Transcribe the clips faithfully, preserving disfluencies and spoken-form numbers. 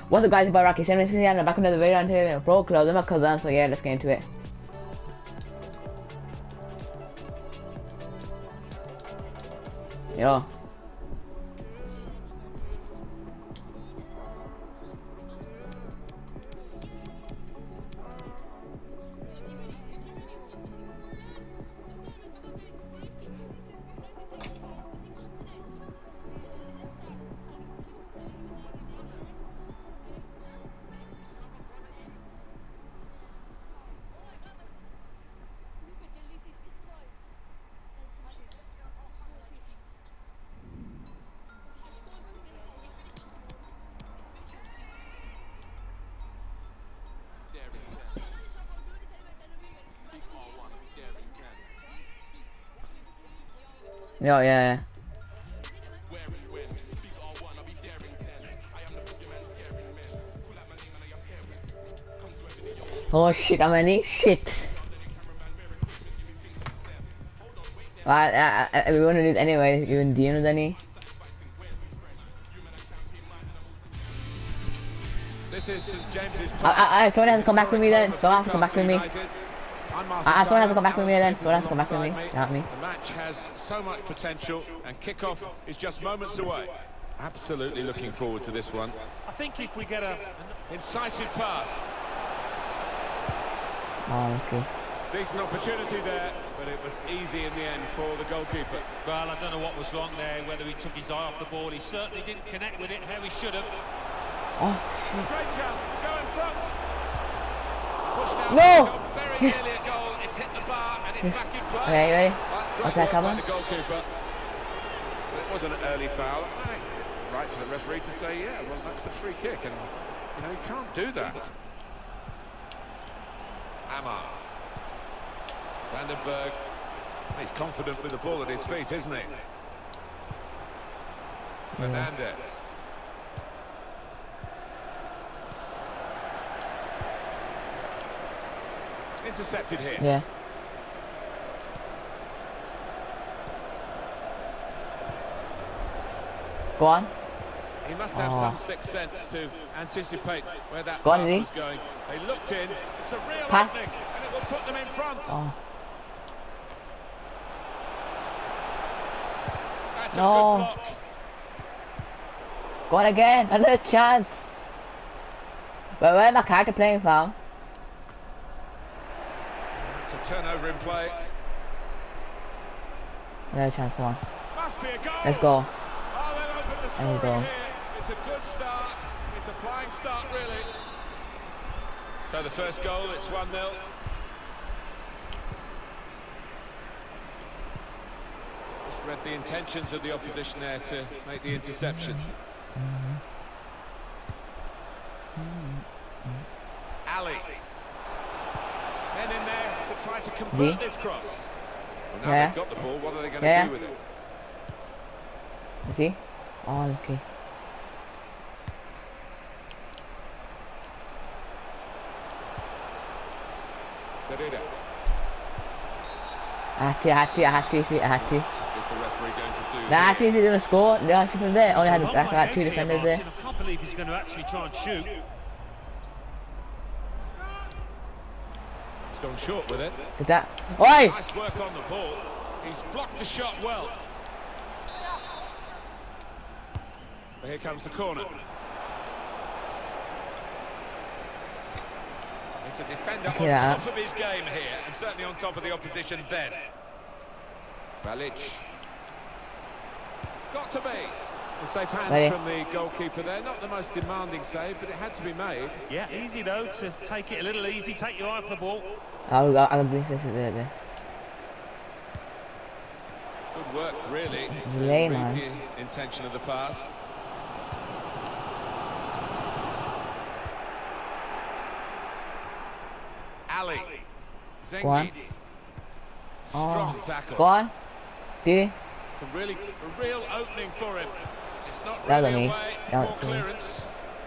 What's up, guys? About Rocky seven sixty and back into the video until Pro Club. I'm my cousin, so yeah, let's get into it. Yo. Yo, yeah. Oh shit, I'm any shit. Well, I, I, I, we want to do it anyway. Even D M with any. This is Saint James's I, I, I, someone has to come back with me then. Someone has to come back with me. Ah, someone has to come back with me then. Someone has to come back with me. Help me. The match has so much potential, and kickoff is just moments away. Absolutely looking forward to this one. I think if we get a incisive pass. Oh, okay. Decent opportunity there, but it was easy in the end for the goalkeeper. Well, I don't know what was wrong there, whether he took his eye off the ball. He certainly didn't connect with it how he should have. Oh, great chance to go in front. Pushed out. No! Very Yes. nearly a goal. It's hit the bar and it's Yes. back in play. Okay, ready? That's great Okay, work come by on. the goalkeeper. But it was an early foul. Right for the referee to say, yeah, well, that's a free kick, and you know you can't do that. Amar. Vandenberg. He's confident with the ball at his feet, isn't he? Fernandez. Intercepted here. Yeah. Go on. He must have Oh. some sixth sense to anticipate where that Go on, pass Lee. was going. They looked in. It's a real Pass. opening, and it will put them in front. Oh. That's No. a good block. Go on again. Another chance. But where's my character playing from? It's a turnover in play. Another chance, come on. Must be a goal. Let's go. Oh, they've opened the There you scoring go. here. It's a good start. It's a flying start, really. So the first goal, it's one nil. Just read the intentions of the opposition there to make the interception. Ali. Men in there to try to convert Me? this cross. Well, now Yeah. they've got the ball, what are they going to Yeah. do with it? You see? Oh, okay. Derrida. I had to, I had to, I had to see, I had to. What is the referee going to do? Nah, I had to see the score. There are people there. Only had, It's a I long had way two out here, defenders there. Martin. I can't believe he's going to actually try and shoot. He's gone short with it. Look at that. Oi! Nice work on the ball. He's blocked the shot well. But here comes the corner. It's a defender on Yeah. top of his game here, and certainly on top of the opposition then. Balic. Got to be. A safe hands Ready. from the goalkeeper there. Not the most demanding save, but it had to be made. Yeah, easy though, to take it a little easy, take your eye off the ball. I'll, I'll, I'll bring this there, there. Good work, really, to Lay, read man. the intention of the pass. Ali. Zengi. Go on. Strong Oh. tackle. Go on. Did he? A really, a real opening for him. It's not That was really me. away. That More was me. clearance.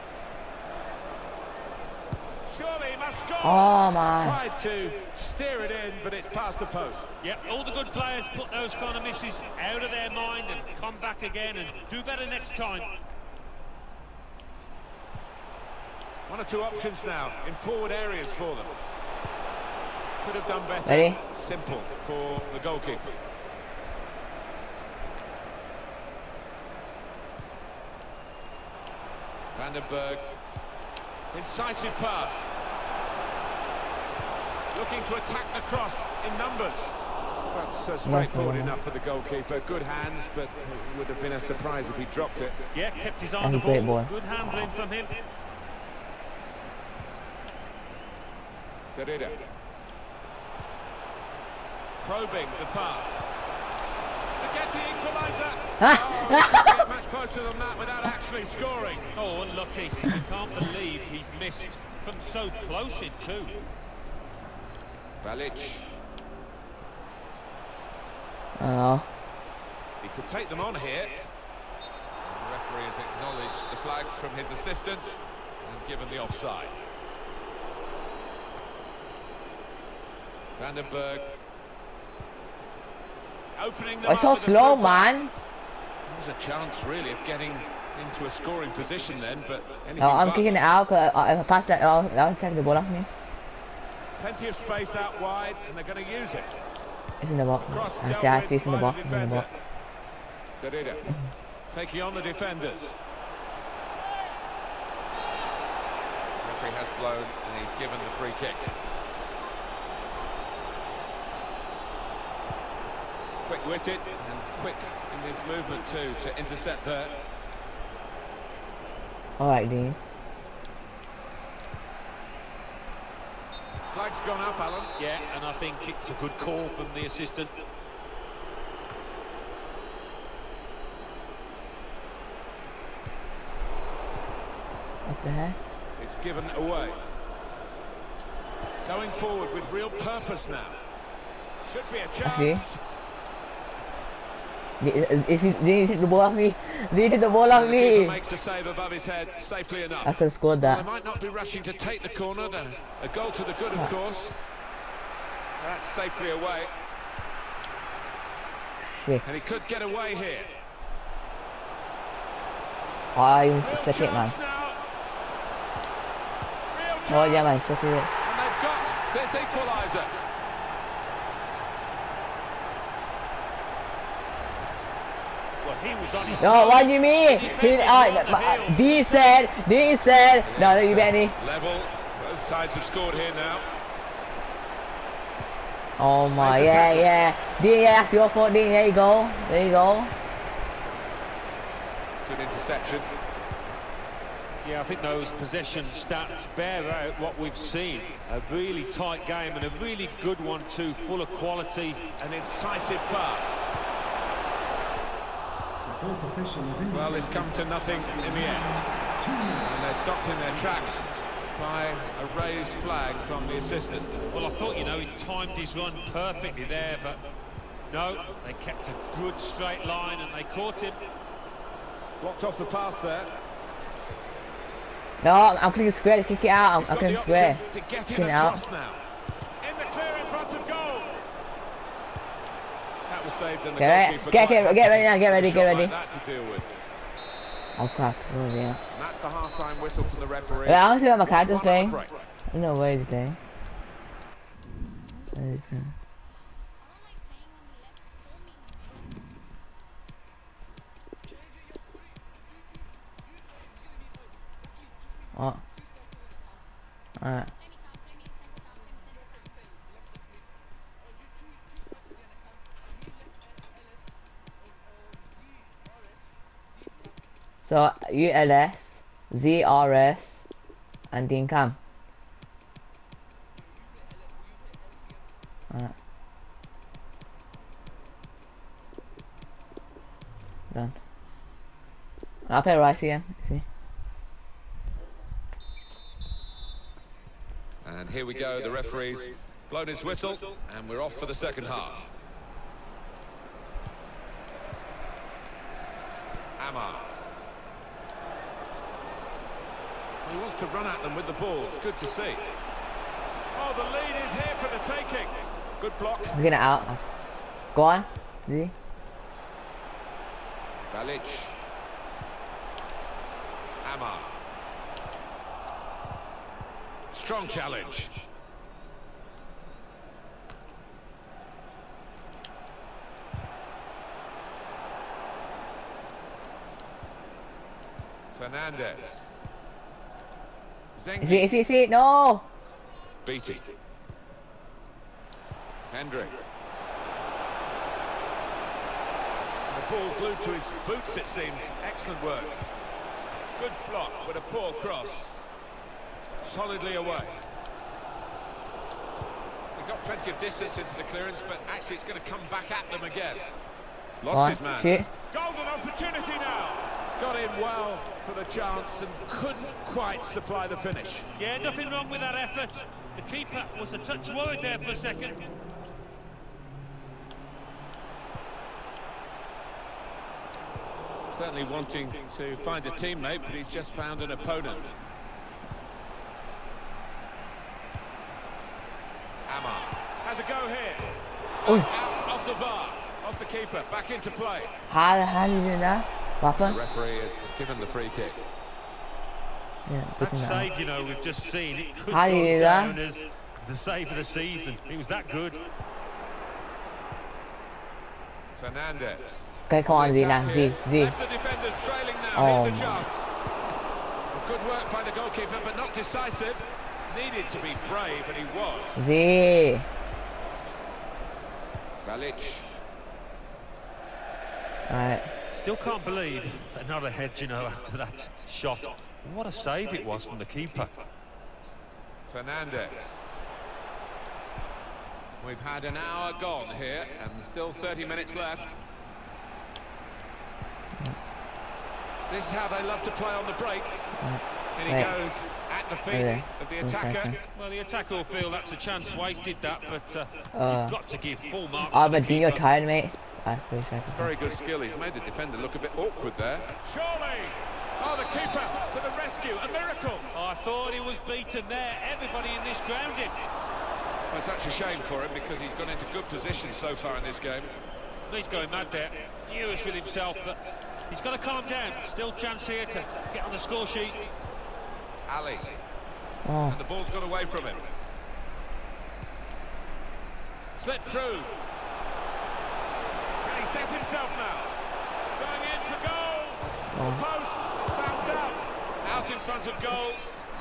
Surely he must score. Oh, man. Tried to steer it in, but it's past the post. Yeah, all the good players put those kind of misses out of their mind and come back again and do better next time. One or two options now in forward areas for them. Could have done better. Ready? Simple for the goalkeeper. Van den Berg. Incisive pass. Looking to attack the cross in numbers. That's uh, straightforward enough for the goalkeeper. Good hands, but it would have been a surprise if he dropped it. Yeah, kept his eye on That's the a great ball. ball. Good handling from him. Derrida. Probing the pass. To get the equaliser. Oh, get much closer than that without actually scoring. Oh, unlucky. You can't believe he's missed from so close in too. Balic. Oh. He could take them on here. And the referee has acknowledged the flag from his assistant and given the offside. Van den Berg. Opening them It's so up with a slow, through man. pass. There's a chance, really, of getting into a scoring position then, but anything No, I'm but. kicking it out. Cause if I pass that, I'll, I'll take the ball off me. Plenty of space out wide, and they're going to use it. It's in the box. Cross I dealt see, I with see it's in the by box. the It's in the box. defender. Derrida taking on the defenders. The referee has blown, and he's given the free kick. Quick-witted and quick in his movement too to intercept there. Alright, Dean. Flag's gone up, Alan. Yeah, and I think it's a good call from the assistant. What the heck? It's given away. Going forward with real purpose now. Should be a chance. I see. Is he, did he hit the ball off me? Did he hit the ball off And the keeper me? makes the save above his head safely enough. I could have scored Well, that. they might not be rushing to take the corner. The, a goal to the good, of course. That's safely away. Shit. And he could get away here. Oh, I even Real suspect it, man. chance now. Real chance. Oh, yeah, man, suspect it. And they've got this equaliser. Well, he was on his No, toes. what do you mean? He He, defended uh, on the heels. D said, D said, no, no, you Benny. Level. Both sides have scored here now. Oh my, Make the yeah, tackle. yeah. D, yeah, that's your fault, D. There you go. There you go. Good interception. Yeah, I think those possession stats bear out what we've seen. A really tight game and a really good one too, full of quality. An incisive pass. Well, it's come to nothing in the end. And they're stopped in their tracks by a raised flag from the assistant. Well, I thought, you know, he timed his run perfectly there, but no, they kept a good straight line and they caught him. Blocked off the pass there. No, I'm clicking square to kick it out. I'm, He's I'm got clicking the square. option to get Kicking him it out. across now. In the clear in front of goal. That was saved and the Get ready, goalkeeper get, quite get, get ready now, get happy ready, with a get shot ready. like that to deal with. Oh crap, oh yeah. And that's the half-time whistle from the referee. Yeah, I want to see what my character's One on the playing. break. No way he's playing. Where is he? Oh. Alright. So U L S, Z R S, and Dean Cam. Alright. Done. I'll play Rice again. See. And here we go, the referee's blown his whistle, and we're off for the second half. Amar. He wants to run at them with the ball, it's good to see. Oh, the lead is here for the taking. Good block. I'm getting it out. Go on. Z. Balic. Amar. Strong challenge. Fernandez. Zengi. Is it, is it, is it? No! Beatty. Hendry. The ball glued to his boots, it seems. Excellent work. Good block, but a poor cross. Solidly away. He got plenty of distance into the clearance, but actually it's going to come back at them again. Lost One, his man. two. Golden opportunity now. Got in well for the chance and couldn't quite supply the finish. Yeah, nothing wrong with that effort. The keeper was a touch worried there for a second. Certainly wanting to find a teammate, but he's just found an opponent. Amar has a go here. Ui. Out of the bar, off the keeper, back into play. How, how do you do that? The Weapon? referee has given the free kick. Yeah, That good enough. save, you know, we've just seen, it could How do you go do that? down as the save of the season. It was that good. Fernandez. Okay, come on, Z now. Z, Z. Left the defenders trailing now. Oh, Here's a my. chance. Good work by the goalkeeper, but not decisive. Needed to be brave, and he was. Z. Balic. Right. Still can't believe another head, you know, after that shot. What a save it was from the keeper. Fernandez. We've had an hour gone here, and still thirty minutes left. This is how they love to play on the break. And he Wait. goes at the feet Okay. of the One attacker. second. Well, the attacker will feel that's a chance wasted, that, but uh, Uh, you've got to give full marks Oh, to the but you're keeper. tired, mate. Ah, pretty sure. Very good skill. He's made the defender look a bit awkward there. Surely. Oh, the keeper to the rescue. A miracle. Oh, I thought he was beaten there. Everybody in this grounded. Well, it's such a shame for him because he's gone into good position so far in this game. He's going mad there. Furious with himself, but he's got to calm down. Still chance here to get on the score sheet. Ali. Oh. And the ball's gone away from him. Slipped through. Can he set himself now? Going in for goal. The Oh. post. It's bounced out. Out in front of goal.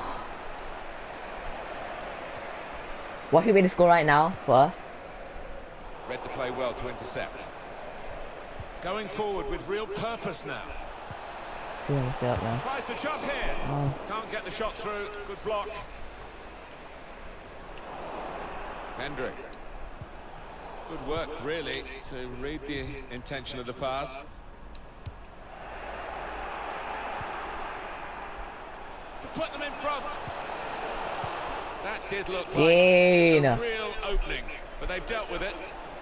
What should be the score right now for us? Read the play well to intercept. Going forward with real purpose now. Two minutes up now. Tries the shot here. Oh. Can't get the shot through. Good block. Hendry. Good work, really, to read the intention of the pass. To put them in front. That did look like Yeah. a real opening, but they've dealt with it.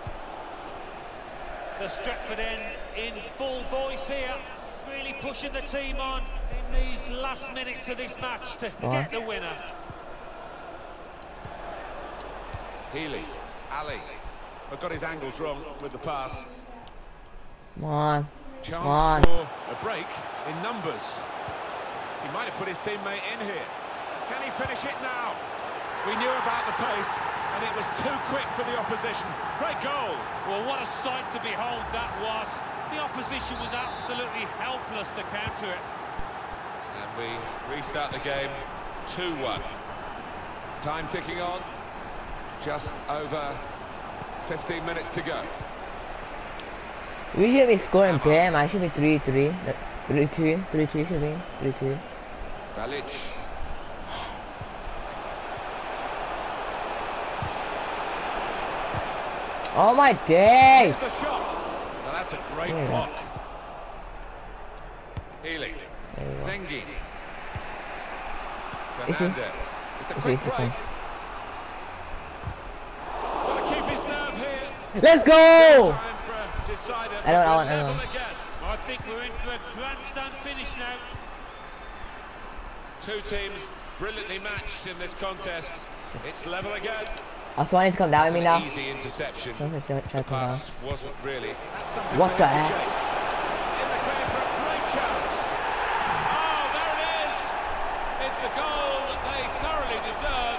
The Stretford end in full voice here, really pushing the team on in these last minutes of this match to Go on. get the winner. Healy. Ali. But got his angles wrong with the pass. Come on. Chance Come on. for a break in numbers. He might have put his teammate in here. Can he finish it now? We knew about the pace, and it was too quick for the opposition. Great goal. Well, what a sight to behold that was. The opposition was absolutely helpless to counter it. And we restart the game two one. Time ticking on. Just over fifteen minutes to go. We should be scoring bare, man. It should be three three. three two. three two should be. three two. Balic. Oh my days! Here's the shot. Now that's a great Yeah. block. Healy. There you go. Zengi. Is he? Fernandez. It's a Is quick he? break. Got to keep his nerve here. Let's go! Time for a decider. I don't- I but want- I level don't. again. I think we're in for a grandstand finish now. Two teams brilliantly matched in this contest. It's level again. I was wanting to come down with It's me an now. easy interception. Don't try The to come down. pass wasn't really. That's something What for the him to heck? chase. In the clear for a great chance. Oh, there it is. It's the goal that they thoroughly deserve.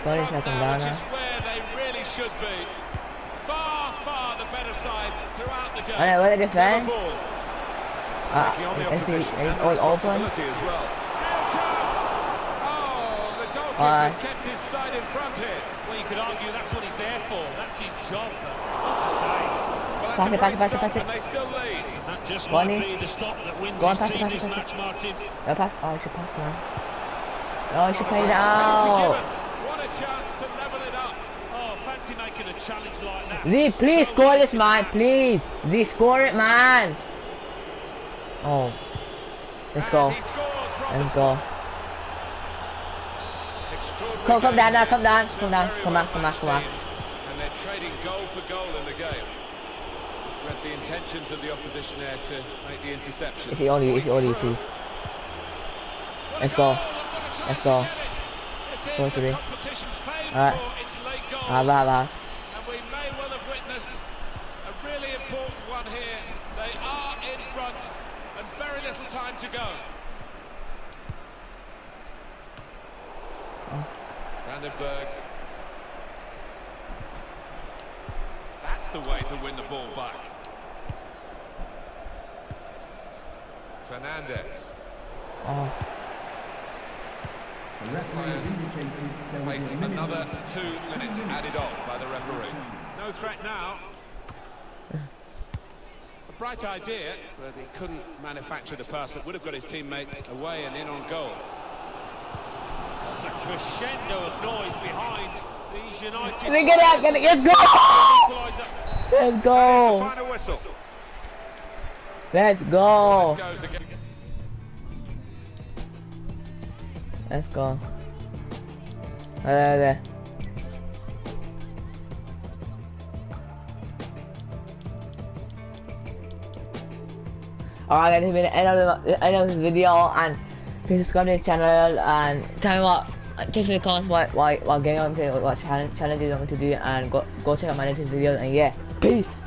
Sorry, front second now, down which is now. where they really should be. Far, far the better side throughout the game. Alright, what are they Clever defend? ball. Uh, Taking on the is he opposition is and the all open? responsibility as well. Real chance! Oh, the goalkeeper's Alright. kept his side in front here. Well, you could argue that's what he's there for. That's his job. But what to say? Well, Pass that's it, a pass great it, pass it, stop, pass it. and they still lead. That just Bonnie. might be the stop that wins Go on, his pass it, team pass it, this pass it. match, Martin. No pass. Oh, I should pass now. Oh, I should play it Penalty out. given. What a chance to level it up. Oh, fancy making a challenge like that. Z, please So score easy this, to man. match. Please. Z, score it, man. Oh. Let's go. And he scores from Let's the go. Extraordinary Come, come game down now, here. come down, Two come down, very come back, come well-matched back, come back. teams, and they're trading goal for goal in the game. Just read the intentions of the opposition there to make the interception. It's the only, it's the only Through. piece. What a Let's goal, go. and what a time Let's to go. get it. This Go is to a the- competition famed Alright. for its late goals, Ah, bah, bah. and we may well have witnessed a really important one here. They are in front, and very little time to go. Oh. Vandenberg. That's the way to win the ball back. Fernandez. Oh. The referee has indicated there will be a Facing minimum another of two minutes added on by the referee. time. No threat now. A bright idea, but he couldn't manufacture the pass that would have got his teammate away and in on goal. There's a crescendo of noise behind these United. Let me get out, get it, let's go! Equaliser. Let's The go! final whistle. Let's go! This goes again. Let's go. There, there. Alright, guys, this is the end of the end of this video, and please subscribe to the channel and tell me what, text me in the comments what what what game I'm playing, what challenge challenges I'm going to do, and go go check out my latest videos. And yeah, peace.